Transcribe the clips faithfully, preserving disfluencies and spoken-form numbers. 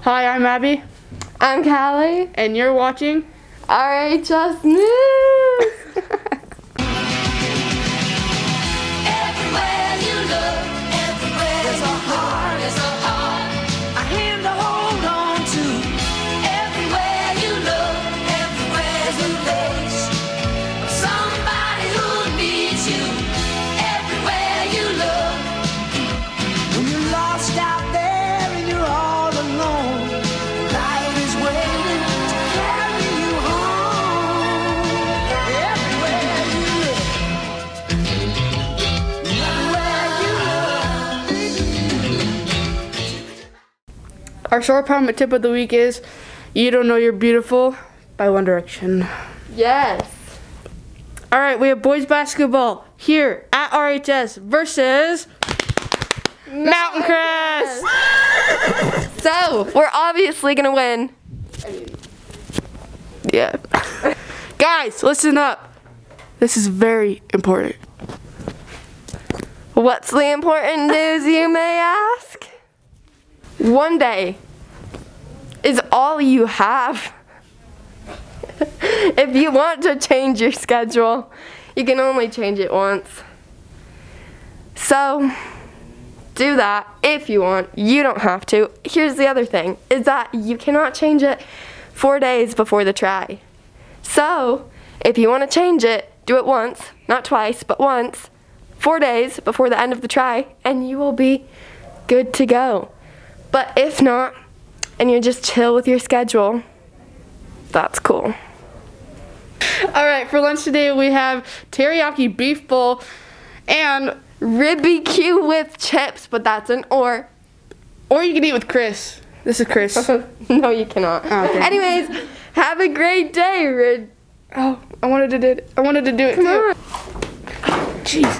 Hi, I'm Abby. I'm Callie. And you're watching R H S News. Everywhere you look, everywhere there's a heart, there's a heart, a hand to hold on to. Everywhere you look, everywhere there's a face of somebody who needs you. Everywhere you look, when you're lost out there and you're all alone, life is waiting to carry you home. Everywhere you look. Our short poem tip of the week is You Don't Know You're Beautiful by One Direction. Yes. All right, we have boys basketball here at R H S versus Mountain Crest. So, we're obviously going to win. Yeah. Guys, listen up. This is very important. What's the important news, you may ask? One day is all you have. If you want to change your schedule, you can only change it once. So, do that if you want. You don't have to. Here's the other thing, is that you cannot change it four days before the try. So, if you want to change it, do it once, not twice, but once, four days before the end of the try, and you will be good to go. But if not, and you're just chill with your schedule, that's cool. All right, for lunch today we have teriyaki beef bowl and Rib B Q with chips, but that's an or. or you can eat with Chris. This is Chris. No, you cannot. Oh, okay. Anyways, have a great day, Rid. Oh, I wanted to do it. I wanted to do it Come too. on. Jeez.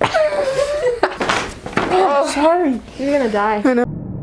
Oh, sorry. You're gonna die. I know.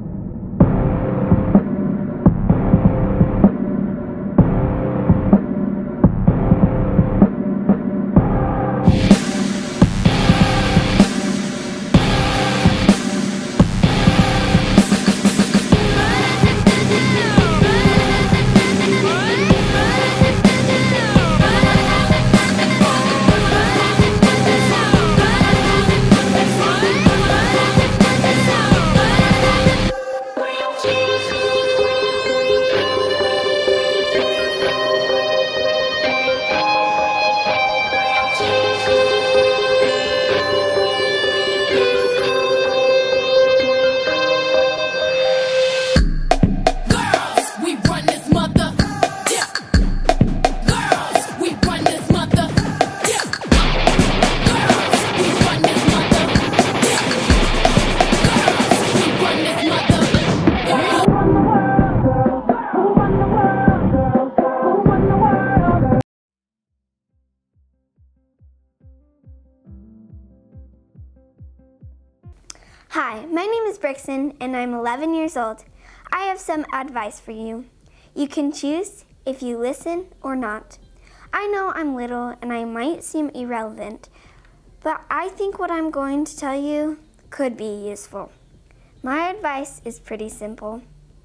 Hi, my name is Brixton and I'm eleven years old. I have some advice for you. You can choose if you listen or not. I know I'm little and I might seem irrelevant, but I think what I'm going to tell you could be useful. My advice is pretty simple.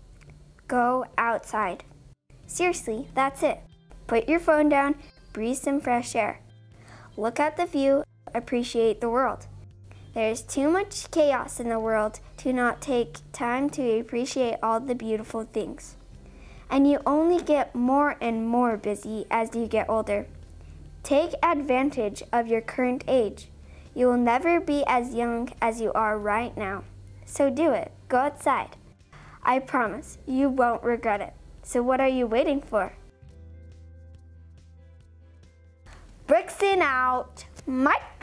Go outside. Seriously, that's it. Put your phone down, breathe some fresh air. Look at the view, appreciate the world. There's too much chaos in the world to not take time to appreciate all the beautiful things. And you only get more and more busy as you get older. Take advantage of your current age. You will never be as young as you are right now. So do it. Go outside. I promise you won't regret it. So what are you waiting for? Brixton out. Mike.